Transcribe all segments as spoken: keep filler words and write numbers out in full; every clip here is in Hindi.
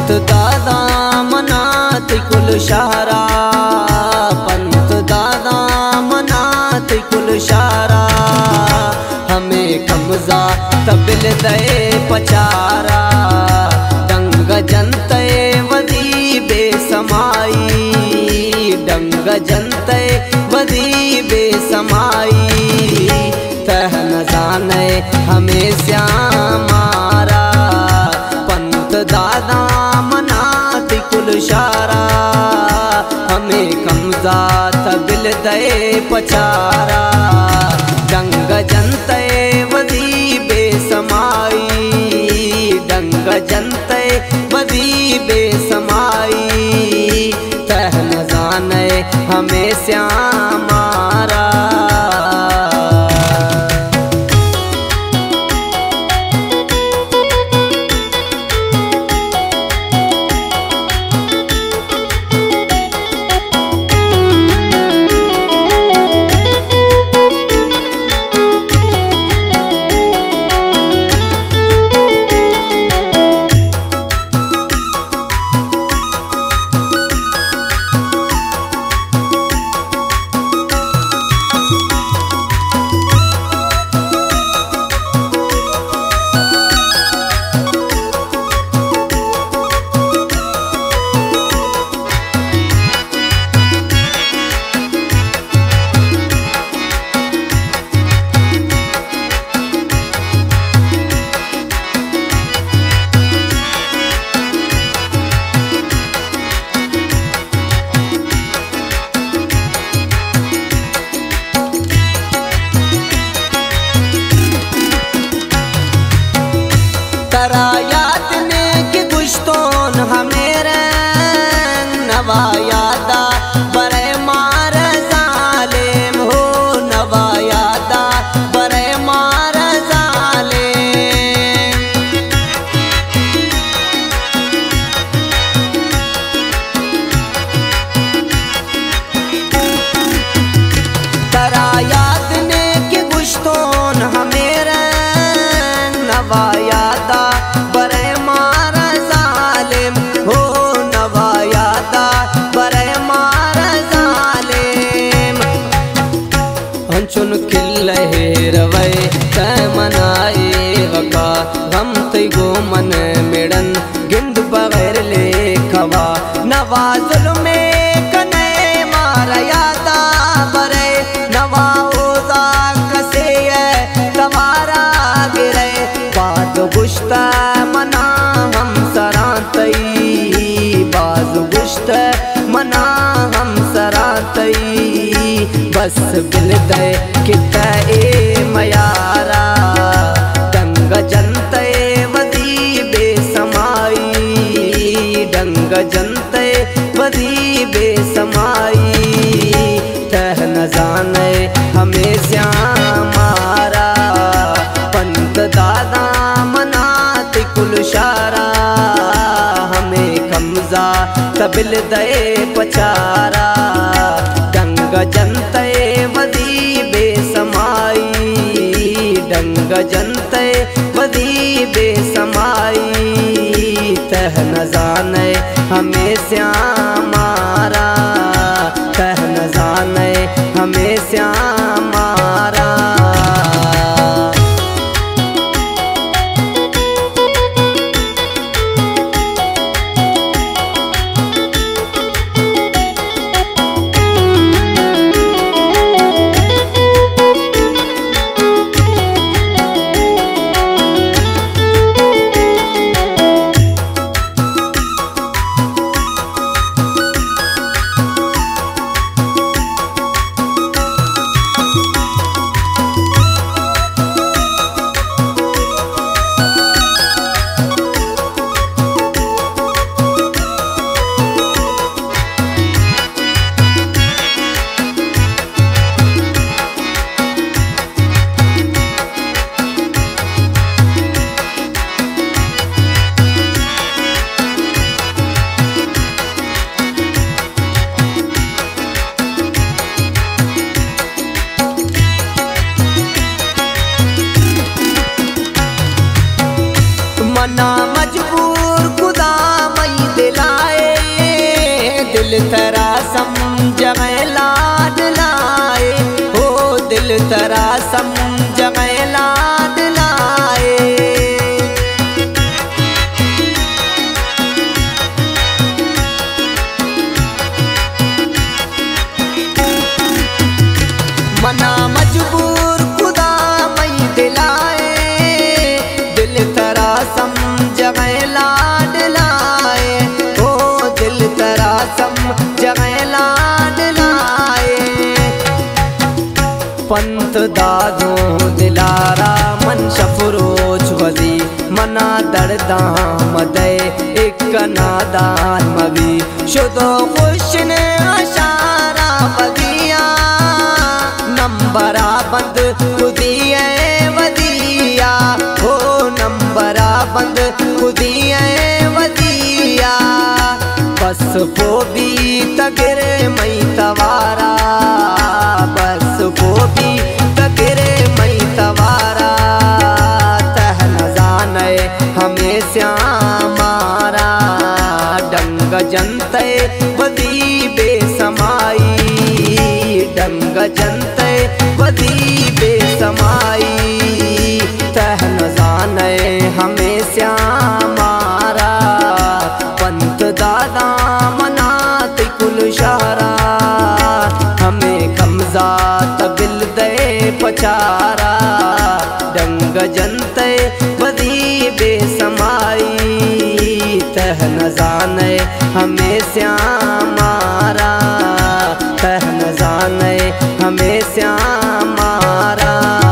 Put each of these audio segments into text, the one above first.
पंत दादा मनाते कुल शारा, पंत दादा मनाते कुल शारा, हमें कमजा तबिल दे पचारा, डंग जनते वदी बेसमाई, डंग जनते वदी बेसमाई, तह न जाने हमें श्यामारा, पंत दादा मनाते कुल शारा, हमें कमजा तबिल दे पचारा, डंग जनते वदी बेसमाई, डंग जनते वदी बेसमाई, तह न जाने हमें श्यामारा। तरा याद ने कि गुश्तोन हमेरे नवा यादा बरे मार जालिम हो, नवा यादा बरे मार जालिम, तरा याद ने कि गुश्तोन हमेरे नवा यादा बरे मार जालिम हो, नवा यादा बरे मार जालिम, हंचुन किल्ले रवे तय मनाए वका, गम तय गो मन मिड़न गिंद बगैर ले खवा, नवा जुल्मे कने मार यादा बरे, नवा ओजा कसे तवारा गिरे, बाज गुश्त मना हम सरातई, बाज गुश्त मना हम सरातई, बस बिल दे कित ए मयारा, डंग जनते वदी बेसमाई, डंग जनते वदी बेसमाई, तह न जाने हमें श्यामारा, पंत दादा मनाते कुल शारा, हमें कमजा तबिल दे पचारा, डंग जनते वदी बेसमाई, डंग जनते वदी बेसमाई, तह न जाने हमें श्यामारा, तह न जाने हमें श्यामारा। दिल तेरा समझ में लाड लाए, हो दिल तेरा समझ में लाड लाए। मना मजबूर खुदा मई दिलाए, दिल तेरा समझ में लाड लाए, ओ दिल तेरा समझ में लाड लाए। पंत दादो दिलारा मन शफरोज वजी, मना दर्दा मदे एक नादान मवी, शुदो खुश ने अशारा बदिया, नंबरा बंद खुदिए वदिया, हो नंबरा बंद खुदिए वदिया। बस वो भी तगरे मई तवारा, बस वो भी तगरे मई तवारा, तह न जाने हमें श्यामारा, डंग जनते वदी बेसमाई, डंग जनते वदी बेसमाई, तह न जाने हमें श्यामारा, पंत दादा मनाते कुल शहरा, हमें कमजा तबिल दे पचारा, डंग जनते वदी बेसमाई, तह न जाने हमें श्यामारा, तह न जाने हमें श्यामारा।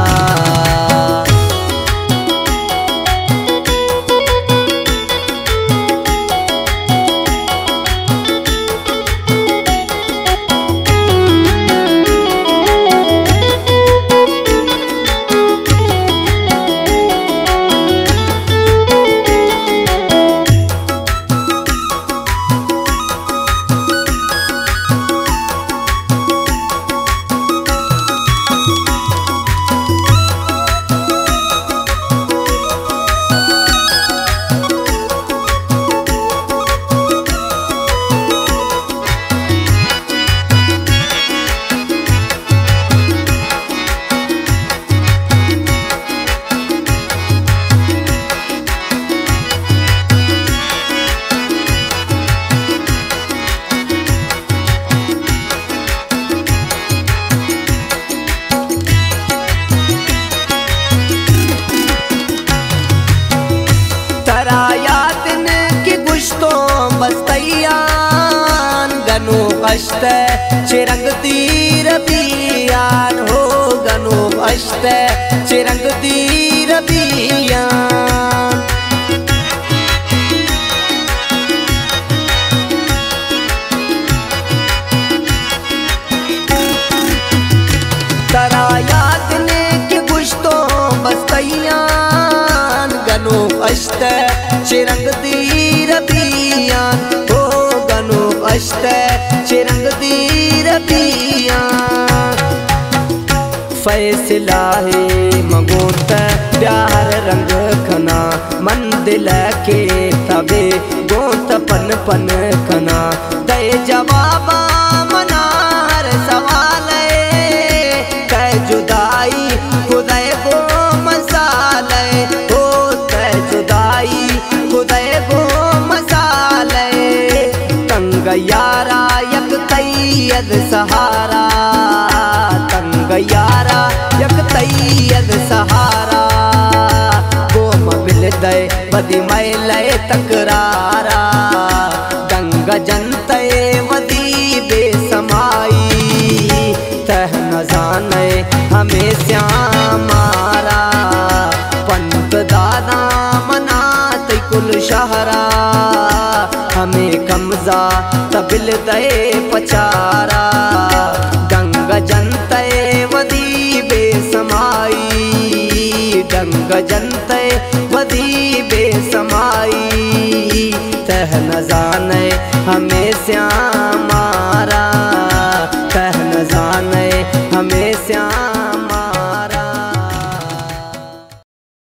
अष्ट चिरंग तीर बियान, हो गनो अष्ट चिरंग तीर बियान। तरा याद ने के गुश्तो बस्तैयान, गनो अष्ट चिरंग तीर बियान, हो गनो अष्ट चिरंग तीर बियान। फैसला है मगोत प्यार रंग खना, मन दिल के तबे गोत पन पन खना, दे जवाबा मनार सवाल कै जुदाई खुदे गो मसाले, हो कै जुदाई खुदे गो मसाले। तंग यारा यक तैयद सहारा, तंग यारा यक तैयद सहारा, गो मबिल दे वदी मैले तकरारा, गंग जनते वदी बेसमाई, तह न जाने हमें श्यामारा, पंत दादा मनाते कुल शहरा, हमें कमजा तबिल दे पचारा, गंग जनते वदी बेसमाई, डंग जनते वदी बेसमाई, तह न जाने हमें